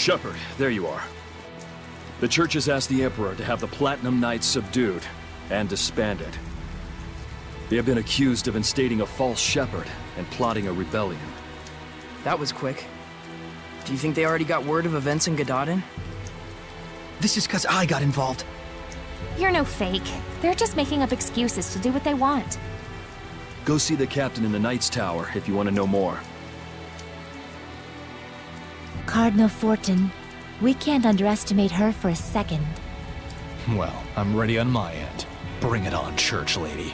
Shepard, there you are. The Church has asked the Emperor to have the Platinum Knights subdued and disbanded. They have been accused of instating a false shepherd and plotting a rebellion. That was quick. Do you think they already got word of events in Gadadin? This is because I got involved. You're no fake. They're just making up excuses to do what they want. Go see the captain in the Knight's Tower if you want to know more. Cardinal Fortin, we can't underestimate her for a second. Well, I'm ready on my end. Bring it on, Church Lady.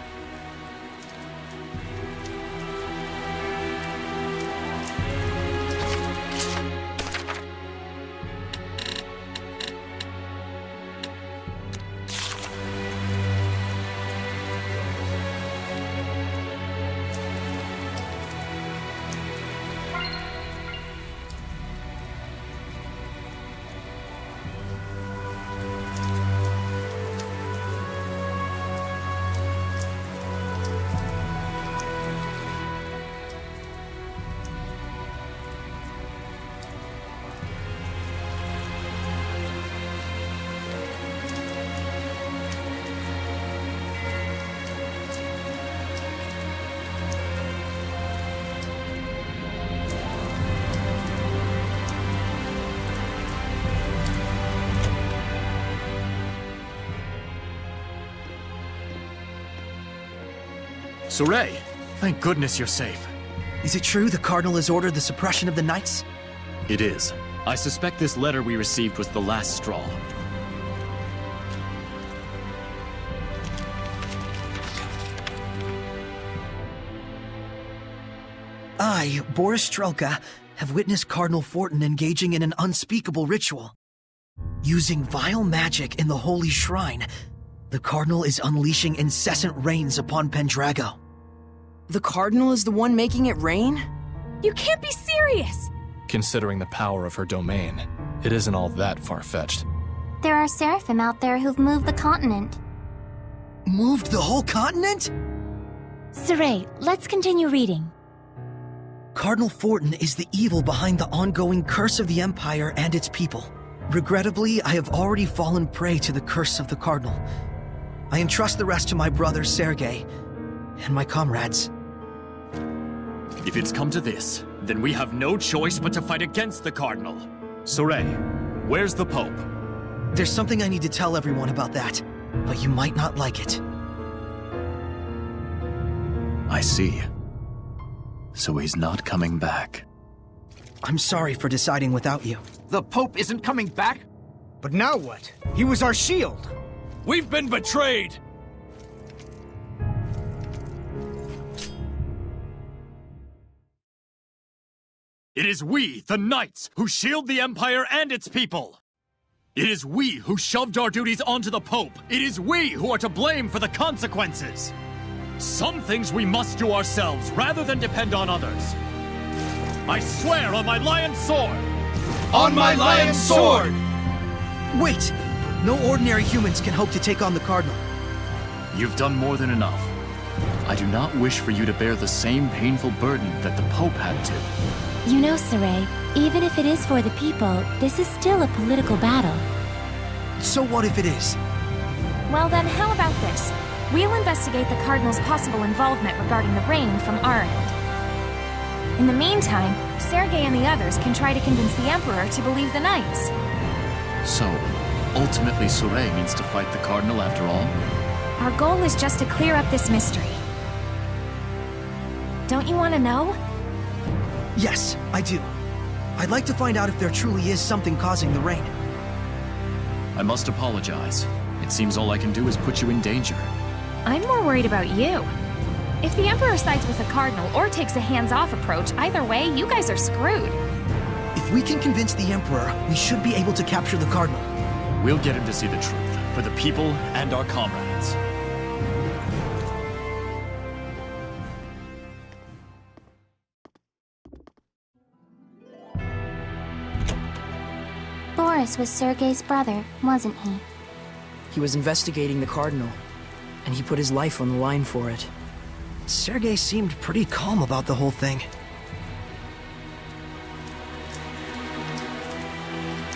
Sorey, thank goodness you're safe. Is it true the Cardinal has ordered the suppression of the Knights? It is. I suspect this letter we received was the last straw. I, Boris Strelka, have witnessed Cardinal Fortin engaging in an unspeakable ritual. Using vile magic in the Holy Shrine, the Cardinal is unleashing incessant rains upon Pendrago. The Cardinal is the one making it rain? You can't be serious! Considering the power of her domain, it isn't all that far-fetched. There are Seraphim out there who've moved the continent. Moved the whole continent? Sorey, let's continue reading. Cardinal Fortin is the evil behind the ongoing curse of the Empire and its people. Regrettably, I have already fallen prey to the curse of the Cardinal. I entrust the rest to my brother Sergei and my comrades. If it's come to this, then we have no choice but to fight against the Cardinal. Sorey, where's the Pope? There's something I need to tell everyone about that, but you might not like it. I see. So he's not coming back. I'm sorry for deciding without you. The Pope isn't coming back? But now what? He was our shield! We've been betrayed! It is we, the Knights, who shield the Empire and its people! It is we who shoved our duties onto the Pope! It is we who are to blame for the consequences! Some things we must do ourselves, rather than depend on others. I swear on my lion's sword! On my lion's sword! Wait! No ordinary humans can hope to take on the Cardinal. You've done more than enough. I do not wish for you to bear the same painful burden that the Pope had to. You know, Sorey, even if it is for the people, this is still a political battle. So what if it is? Well then, how about this? We'll investigate the Cardinal's possible involvement regarding the rain from our end. In the meantime, Sergei and the others can try to convince the Emperor to believe the Knights. So, ultimately Sorey means to fight the Cardinal after all? Our goal is just to clear up this mystery. Don't you want to know? Yes, I do. I'd like to find out if there truly is something causing the rain. I must apologize. It seems all I can do is put you in danger. I'm more worried about you. If the Emperor sides with the Cardinal or takes a hands-off approach, either way, you guys are screwed. If we can convince the Emperor, we should be able to capture the Cardinal. We'll get him to see the truth, for the people and our comrades. Boris was Sergei's brother, wasn't he? He was investigating the Cardinal, and he put his life on the line for it. Sergei seemed pretty calm about the whole thing.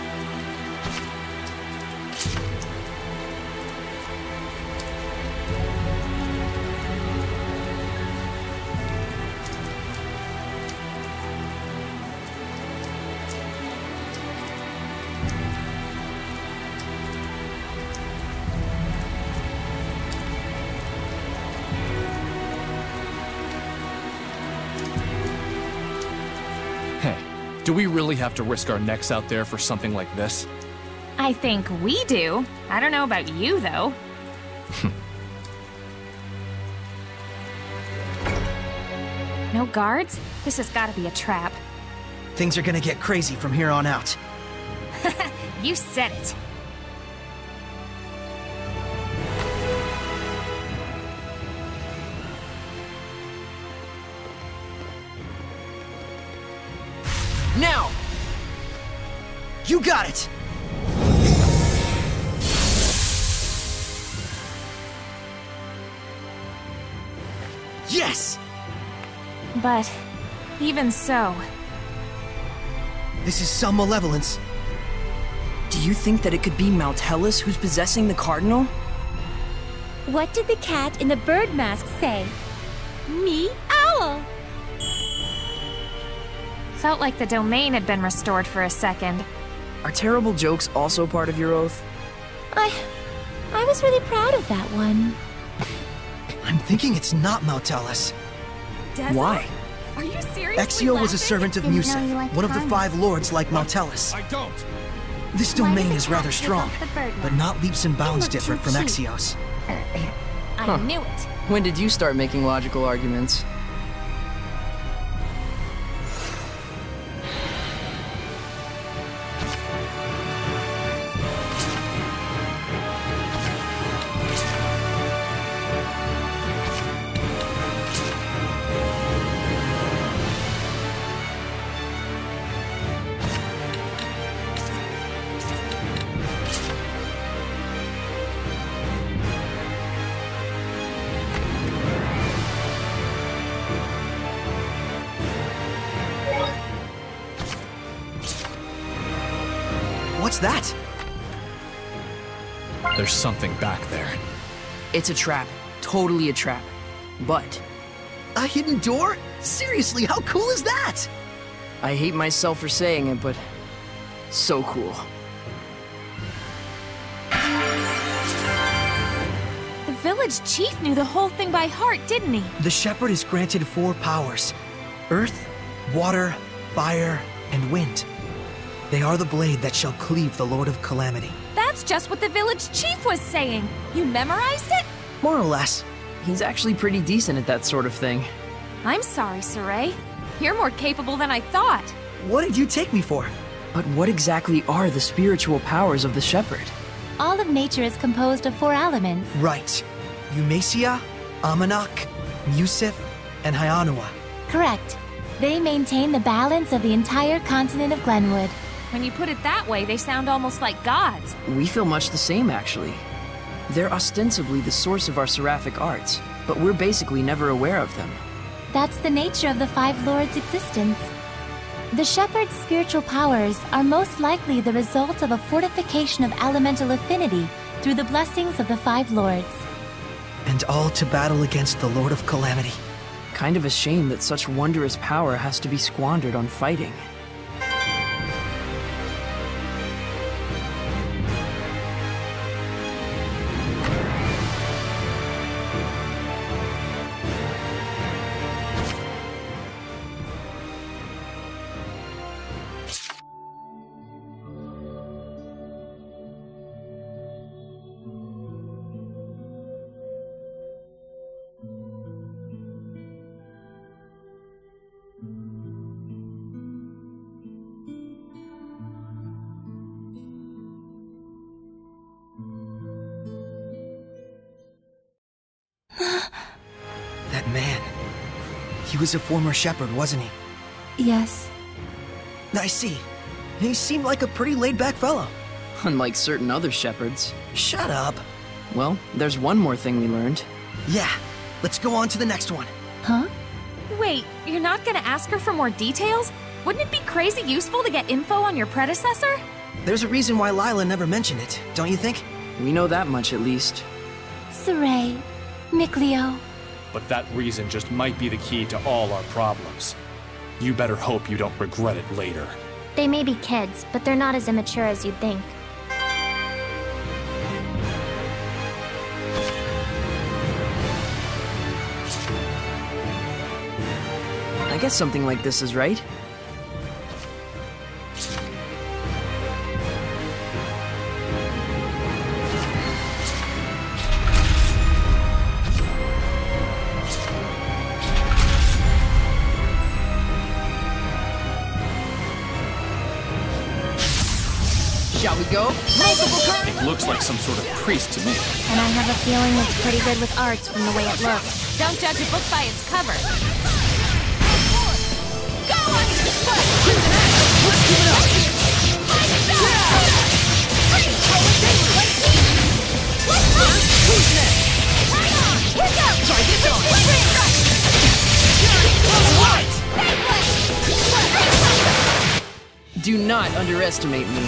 Do we really have to risk our necks out there for something like this? I think we do. I don't know about you, though. No guards? This has got to be a trap. Things are gonna get crazy from here on out. You said it. Now! You got it! Yes! But even so... This is some malevolence. Do you think that it could be Mount Hellas who's possessing the Cardinal? What did the cat in the bird mask say? Me, owl! Felt like the domain had been restored for a second. Are terrible jokes also part of your oath? I was really proud of that one. I'm thinking it's not Mount Hellas. Why? Are you serious? Exio was a servant of Didn't know Musif, you liked one of the cardinals. 5 lords like Mount Hellas. I don't. This Why domain did the is cat rather rip strong, off the bird but mask? not leaps and bounds looked different too from cheap. Exio's. I knew it. When did you start making logical arguments? What's that? There's something back there. It's a trap. Totally a trap. But A hidden door? Seriously, how cool is that? I hate myself for saying it, but so cool. The village chief knew the whole thing by heart, didn't he? The Shepherd is granted 4 powers: earth, water, fire, and wind. They are the blade that shall cleave the Lord of Calamity. That's just what the village chief was saying. You memorized it? More or less. He's actually pretty decent at that sort of thing. I'm sorry, Saray. You're more capable than I thought. What did you take me for? But what exactly are the spiritual powers of the Shepherd? All of nature is composed of 4 elements. Right. Eumacia, Amanak, Musif, and Hyanua. Correct. They maintain the balance of the entire continent of Glenwood. When you put it that way, they sound almost like gods. We feel much the same, actually. They're ostensibly the source of our seraphic arts, but we're basically never aware of them. That's the nature of the 5 lords' existence. The Shepherd's spiritual powers are most likely the result of a fortification of elemental affinity through the blessings of the 5 lords. And all to battle against the Lord of Calamity. Kind of a shame that such wondrous power has to be squandered on fighting. That man. He was a former shepherd, wasn't he? Yes. I see. He seemed like a pretty laid-back fellow. Unlike certain other shepherds. Shut up. Well, there's one more thing we learned. Yeah, let's go on to the next one. Huh? Wait, you're not gonna ask her for more details? Wouldn't it be crazy useful to get info on your predecessor? There's a reason why Lila never mentioned it, don't you think? We know that much, at least. Saray. Mikleo. But that reason just might be the key to all our problems. You better hope you don't regret it later. They may be kids, but they're not as immature as you'd think. I guess something like this is right. we go? Multiple currents! It looks like some sort of priest to me. And I have a feeling it's pretty good with arts from the way it looks. Don't judge a book by its cover. Go on your foot! Let's give it up! Who's next? Here goes! Try this on! Do not underestimate me.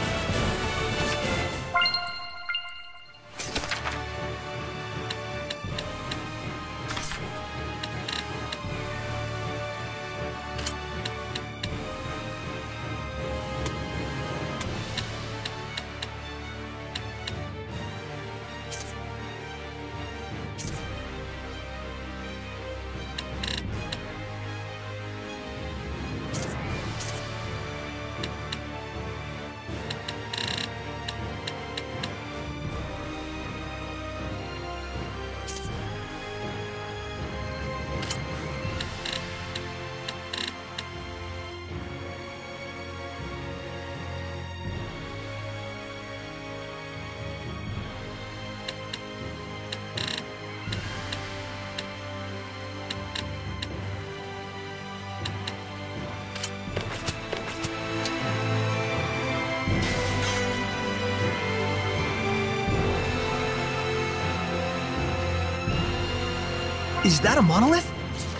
Is that a monolith?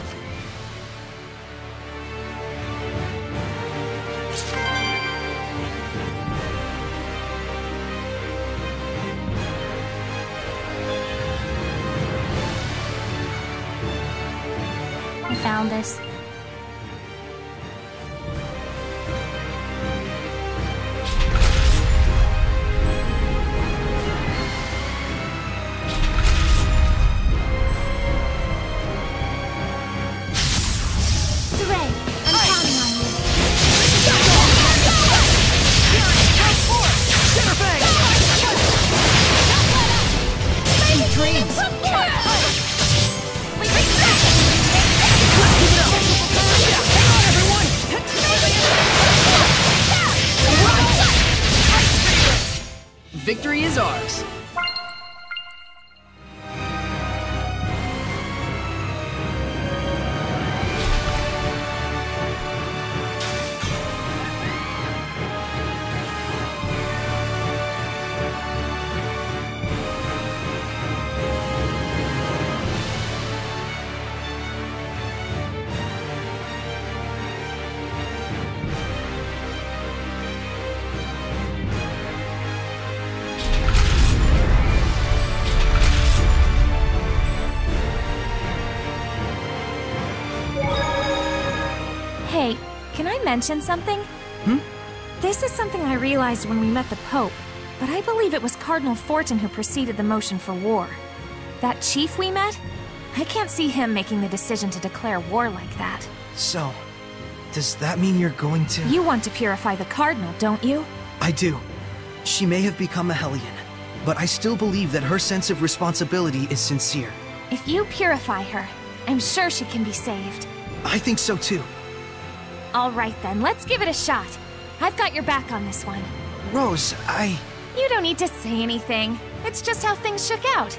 I found this. Victory is ours. Hey, can I mention something? This is something I realized when we met the Pope, but I believe it was Cardinal Fortin who preceded the motion for war. That chief we met? I can't see him making the decision to declare war like that. So, does that mean you're going to... You want to purify the Cardinal, don't you? I do. She may have become a Hellion, but I still believe that her sense of responsibility is sincere. If you purify her, I'm sure she can be saved. I think so too. All right then, let's give it a shot. I've got your back on this one. Rose, You don't need to say anything. It's just how things shook out.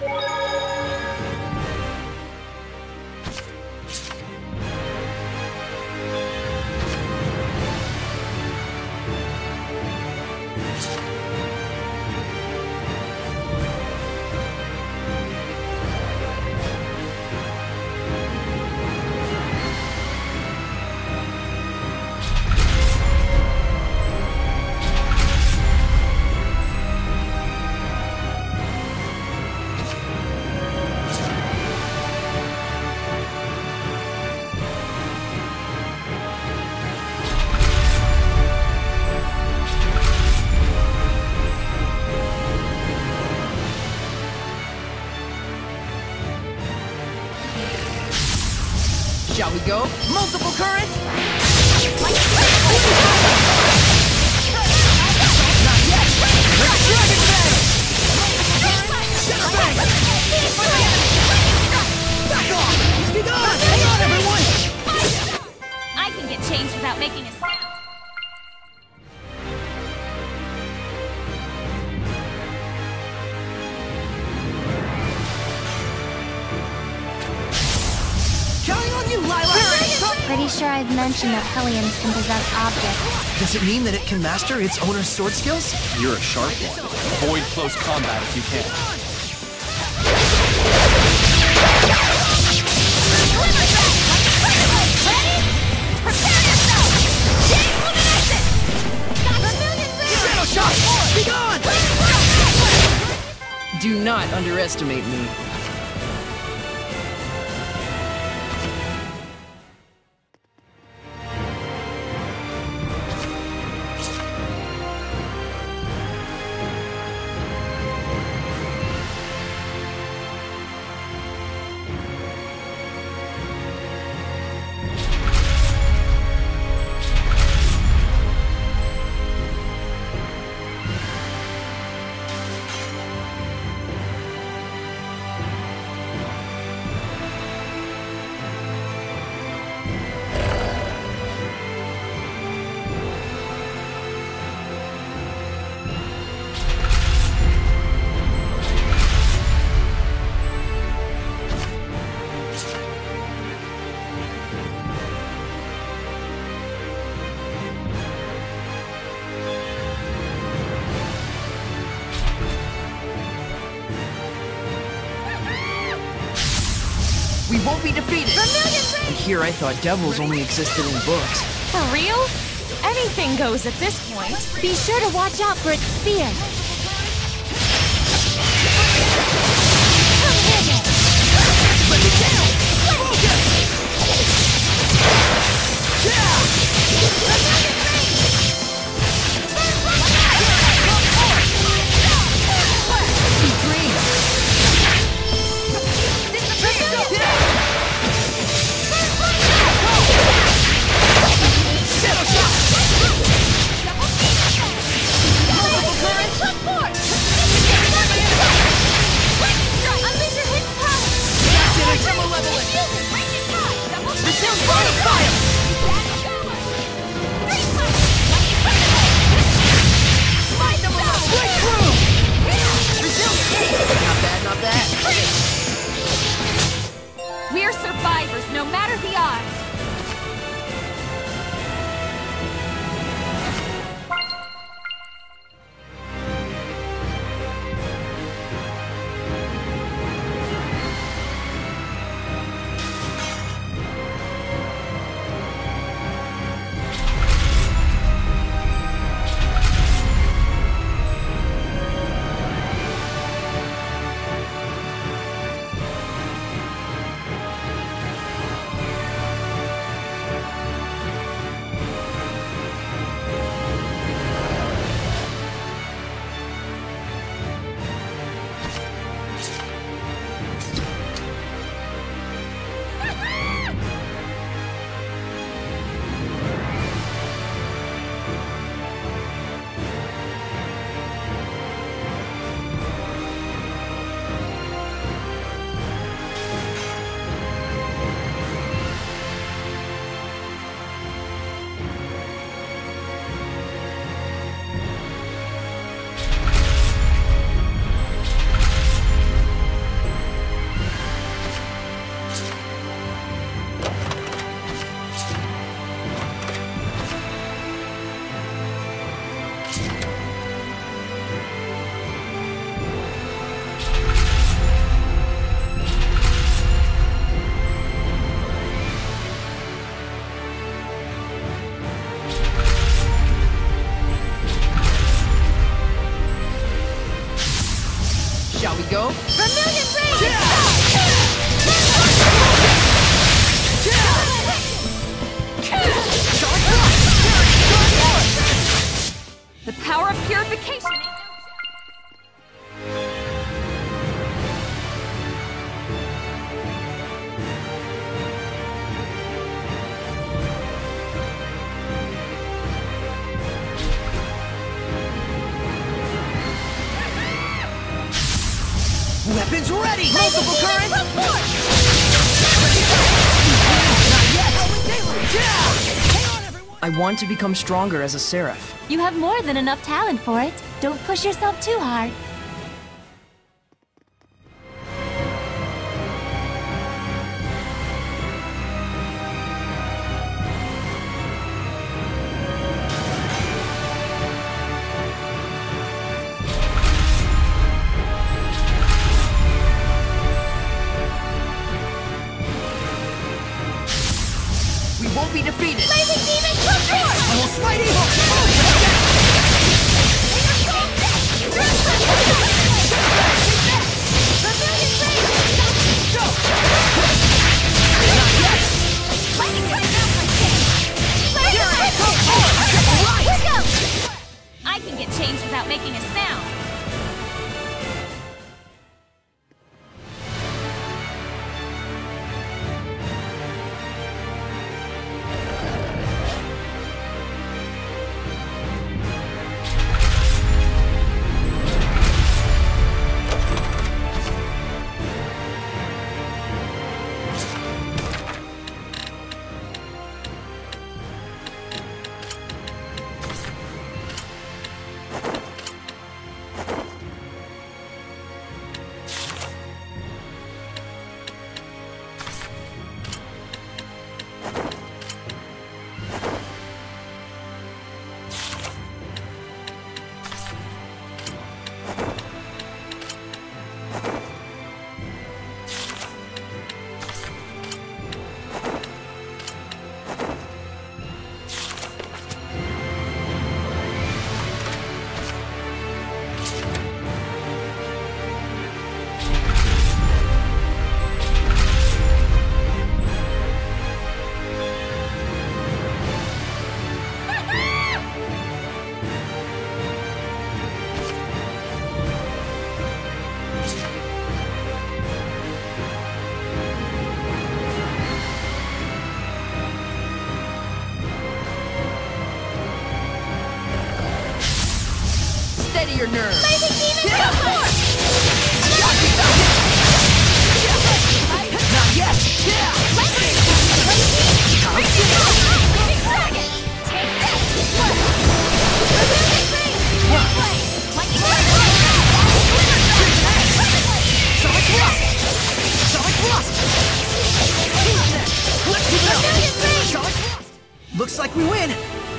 Shall we go? Multiple currents? Not yet! Dragon Bang! Center Bang! Back off! Be gone! Hang on, everyone! I can get changed without making a sound. Pretty sure I've mentioned that Hellions can possess objects. Does it mean that it can master its owner's sword skills? You're a sharp one. Avoid close combat if you can. Prepare yourself! Chain luminescence! Shadow shot! Be gone! Do not underestimate me. We won't be defeated! And here I thought devils only existed in books. For real? Anything goes at this point. Be sure to watch out for its spear. Let me down! Focus! Sweet dreams! Not bad. We're survivors, no matter the odds. Shall we go? Vermilion Rays! The power of purification! Weapons ready! Multiple currents! I want to become stronger as a seraph. You have more than enough talent for it. Don't push yourself too hard. won't be defeated! Blazing demon, come forth! Almost mighty! I can get changed without making a sound. Steady your nerves! Blazing demon, come forth! Not yet! Blazing dragon! Take this! Removing green! Play! Lightning strike! Sonic Thrust! Sonic Thrust! Who's next? Let's keep it up! Sonic Thrust! Looks like we win!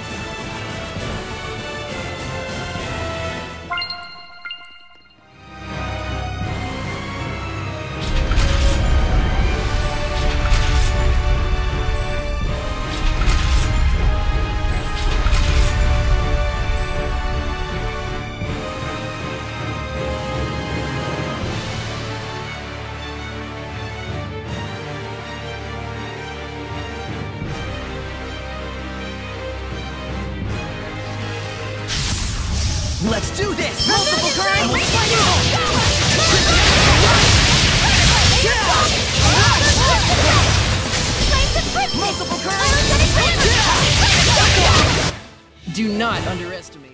Let's do this! Multiple currents! Multiple currents! Do not underestimate me.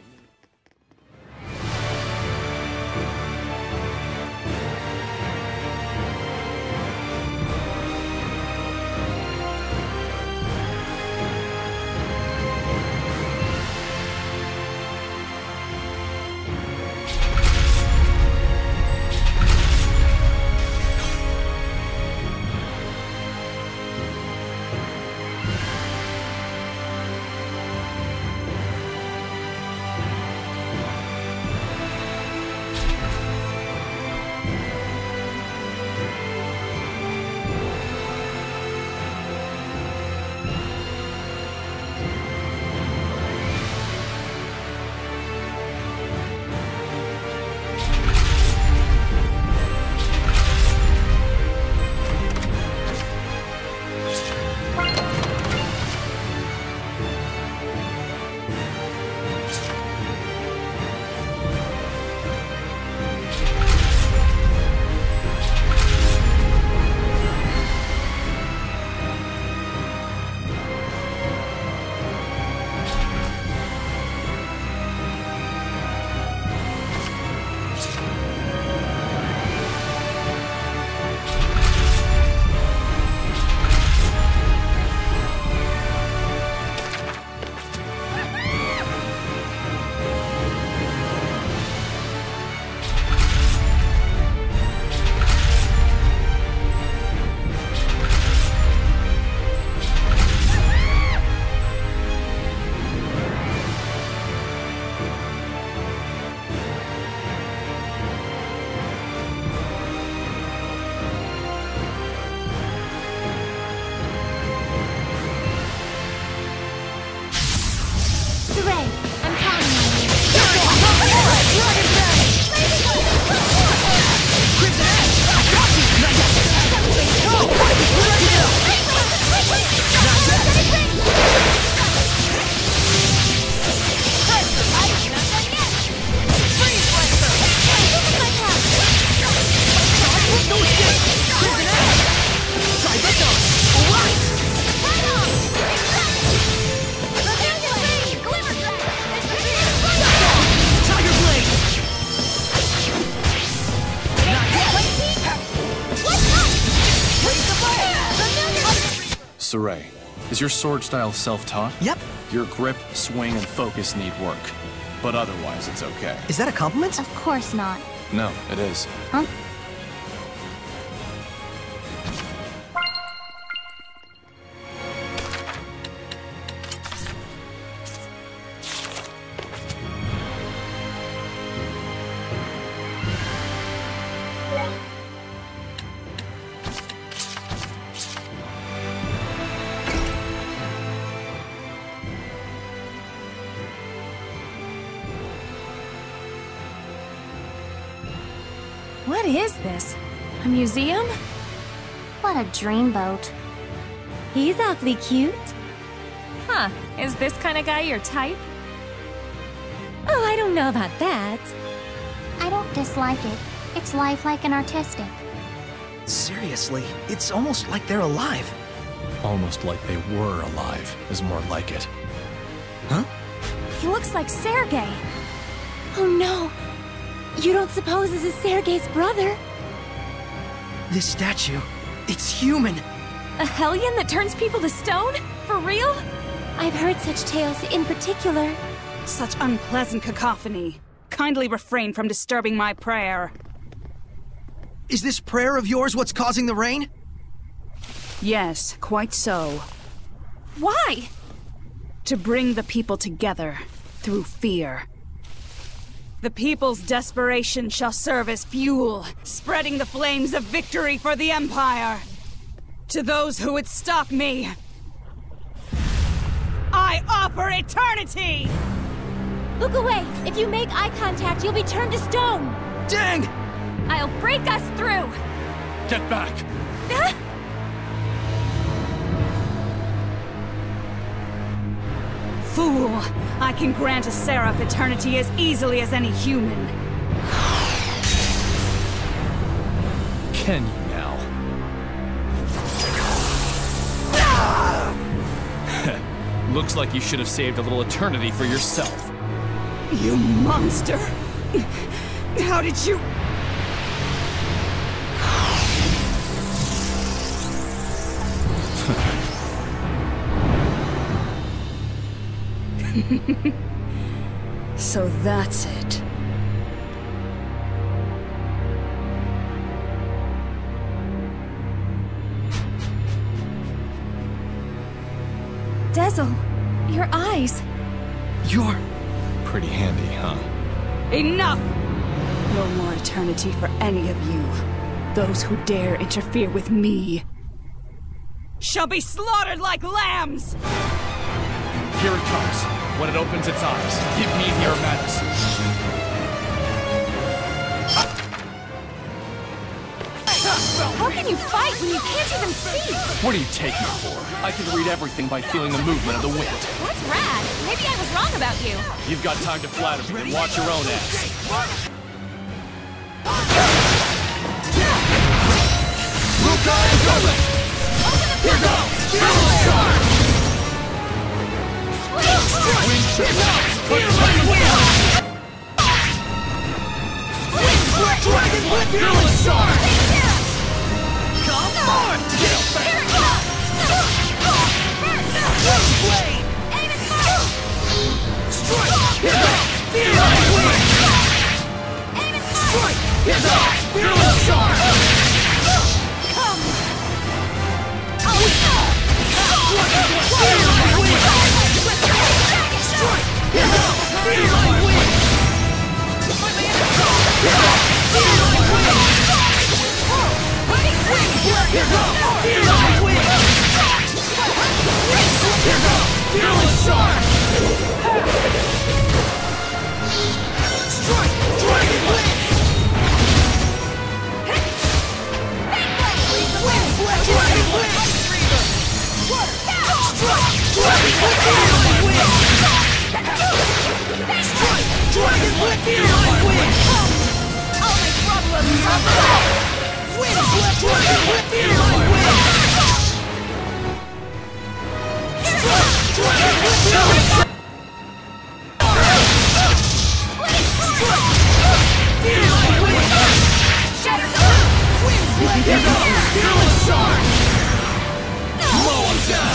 Saray, is your sword style self-taught? Yep. Your grip, swing, and focus need work. But otherwise, it's okay. Is that a compliment? Of course not. No, it is. Huh? What is this? A museum? What a dreamboat. He's awfully cute. Huh, is this kind of guy your type? Oh, I don't know about that. I don't dislike it. It's lifelike and artistic. Seriously, it's almost like they're alive. Almost like they were alive is more like it. Huh? He looks like Sergei. Oh no! You don't suppose this is Sergei's brother? This statue, it's human. A hellion that turns people to stone? For real? I've heard such tales in particular. Such unpleasant cacophony. Kindly refrain from disturbing my prayer. Is this prayer of yours what's causing the rain? Yes, quite so. Why? To bring the people together through fear. The people's desperation shall serve as fuel, spreading the flames of victory for the Empire. To those who would stop me, I offer eternity! Look away! If you make eye contact, you'll be turned to stone! Dang! I'll break us through! Get back! Fool! I can grant a seraph eternity as easily as any human. Can you now? Looks like you should have saved a little eternity for yourself. You monster! How did you... So that's it. Dezel, your eyes. You're... Pretty handy, huh? Enough! No more eternity for any of you. Those who dare interfere with me shall be slaughtered like lambs! Here it comes. When it opens its eyes, give me your medicine. How can you fight when you can't even see? What do you take me for? I can read everything by feeling the movement of the wind. That's rad. Maybe I was wrong about you. You've got time to flatter me, then watch your own ass. Here goes! Dragon Whip! Fearless Charge! Come on! Get back! Here it comes! Blade! Aim it first! Strike! Here goes! Fearless Whip! Aim it first! Strike! Here goes! Fearless Charge! Come! Dragon Whip! Fearless Whip! Strike! Here goes! Fearless Whip! Here goes! Fearless Whip! Here goes! Fearless Whip! Here goes! Fearless Charge! Strike! Dragon Blitz! Wind Blitz! Dragon Blitz! Strike! Dragon Blitz! Fearless Whip! Strike! Dragon Blitz! Fearless Whip! I'll make problems! Wind Blitz! Dragon Blitz! Fearless Whip! Strike! Dragon Blitz! Fearless Whip! Strike! Fearless Whip! Shatter! Wind Blitz! Fearless Charge! Mow 'em down!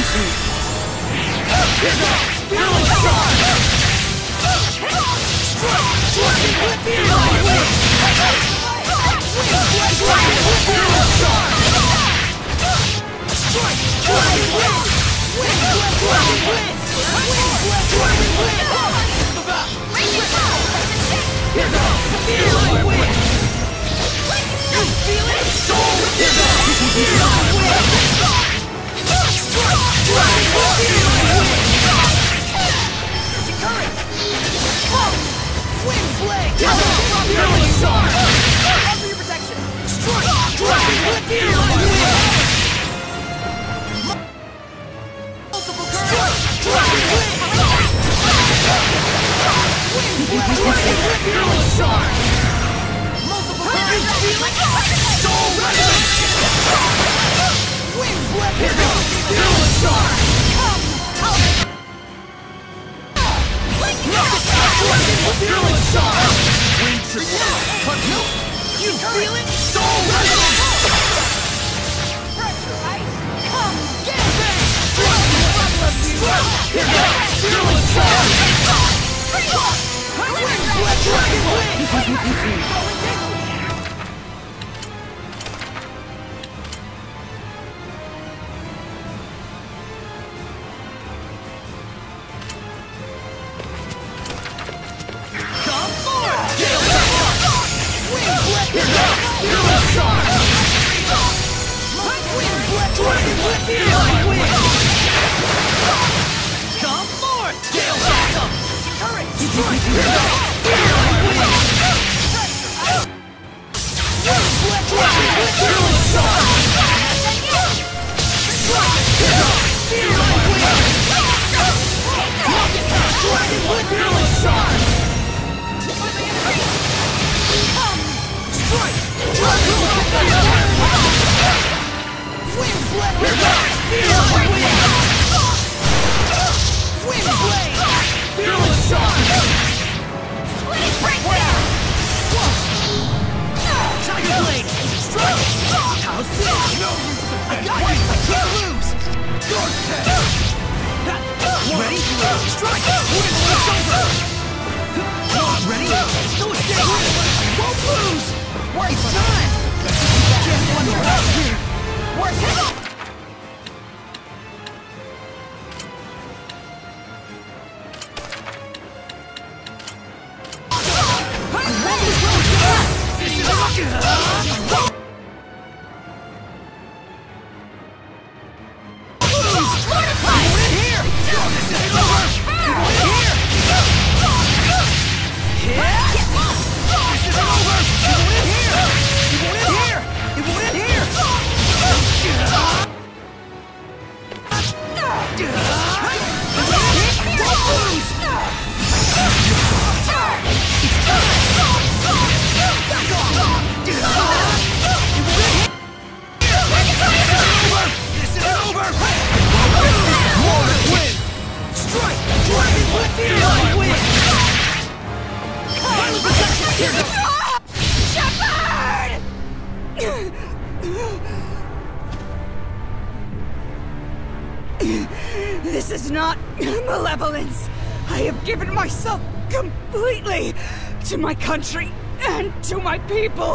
This is not malevolence. I have given myself completely to my country and to my people.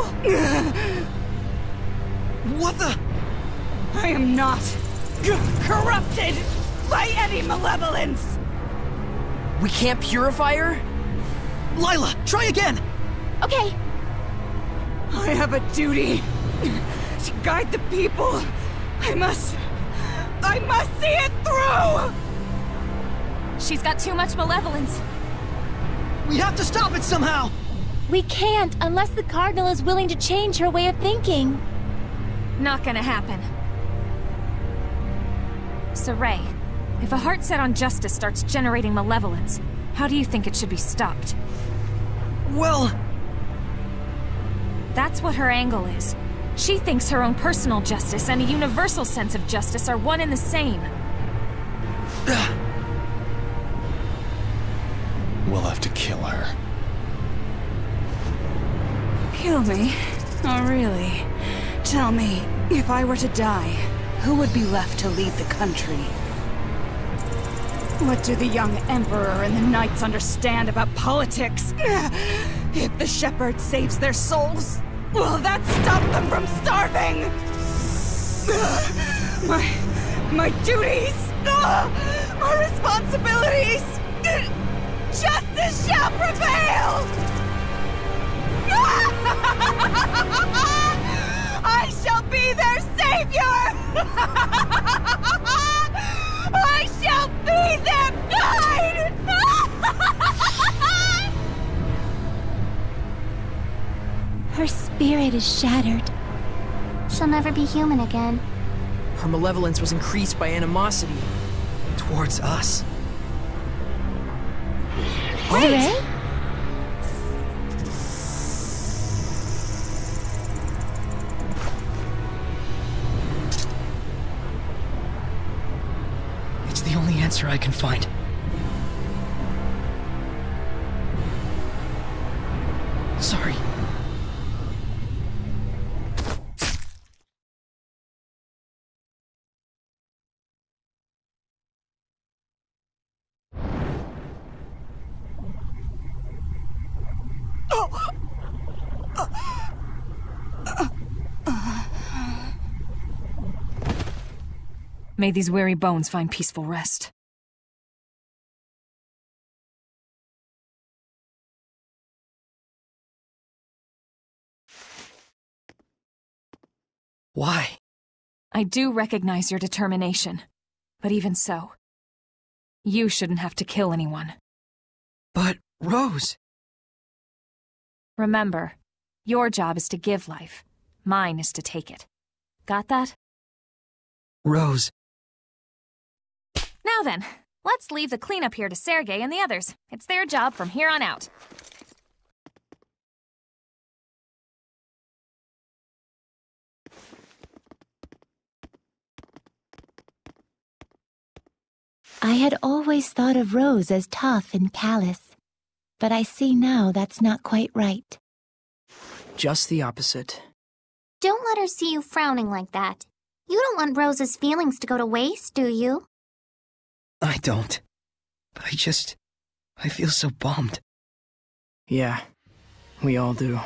What the? I am not corrupted by any malevolence. We can't purify her? Lila, try again! Okay. I have a duty to guide the people. I must see it through! She's got too much malevolence. We have to stop it somehow! We can't unless the Cardinal is willing to change her way of thinking. Not gonna happen. So, Ray, if a heart set on justice starts generating malevolence, how do you think it should be stopped? Well... That's what her angle is. She thinks her own personal justice and a universal sense of justice are one and the same. We'll have to kill her. Kill me? Oh, really? Tell me, if I were to die, who would be left to lead the country? What do the young Emperor and the Knights understand about politics? If the Shepherd saves their souls, will that stop them from starving? My duties, my responsibilities, justice shall prevail! I shall be their savior! I shall be their guide! Her spirit is shattered. She'll never be human again. Her malevolence was increased by animosity. Towards us. Saray? It's the only answer I can find. Sorry. May these weary bones find peaceful rest. Why? I do recognize your determination, but even so, you shouldn't have to kill anyone. But, Rose... Remember, your job is to give life. Mine is to take it. Got that? Rose... Now then, let's leave the cleanup here to Sergei and the others. It's their job from here on out. I had always thought of Rose as tough and callous, but I see now that's not quite right. Just the opposite. Don't let her see you frowning like that. You don't want Rose's feelings to go to waste, do you? I don't. But I feel so bummed. Yeah, we all do.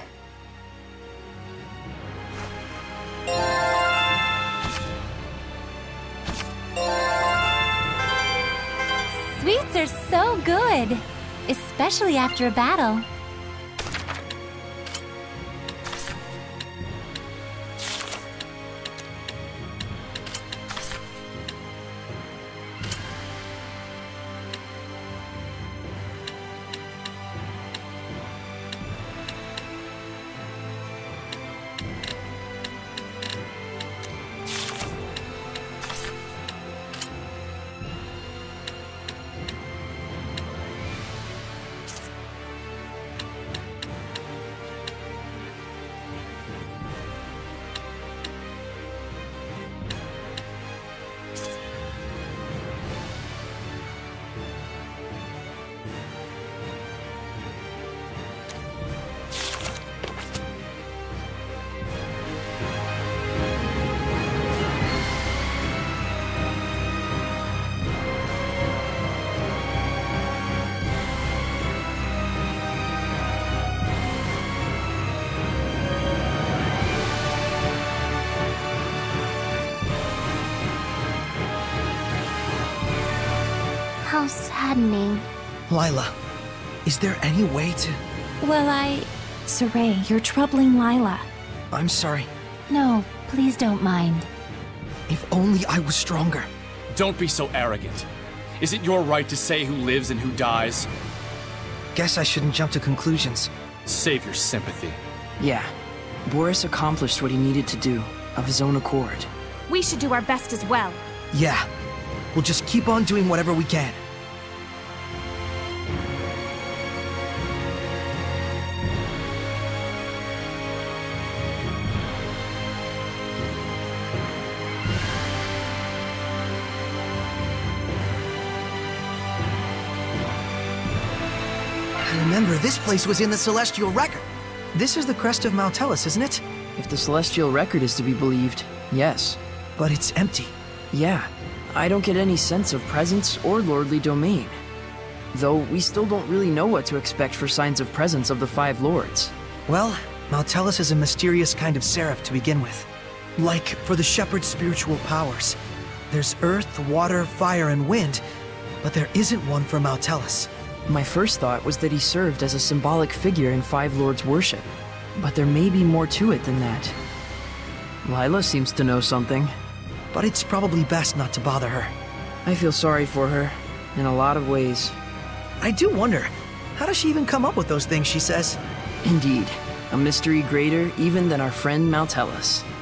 Sweets are so good, especially after a battle. How saddening. Lila, is there any way to... Well, Saray, you're troubling Lila. I'm sorry. No, please don't mind. If only I was stronger. Don't be so arrogant. Is it your right to say who lives and who dies? Guess I shouldn't jump to conclusions. Save your sympathy. Yeah, Boris accomplished what he needed to do, of his own accord. We should do our best as well. Yeah. We'll just keep on doing whatever we can. Remember, this place was in the Celestial Record. This is the crest of Mount Tellus, isn't it? If the Celestial Record is to be believed, yes. But it's empty. Yeah, I don't get any sense of presence or lordly domain. Though we still don't really know what to expect for signs of presence of the Five Lords. Well, Maltellus is a mysterious kind of seraph to begin with. Like, for the Shepherd's spiritual powers. There's earth, water, fire, and wind, but there isn't one for Maltellus. My first thought was that he served as a symbolic figure in Five Lords worship, but there may be more to it than that. Lila seems to know something. But it's probably best not to bother her. I feel sorry for her, in a lot of ways. I do wonder, how does she even come up with those things she says? Indeed, a mystery greater even than our friend Maltellus.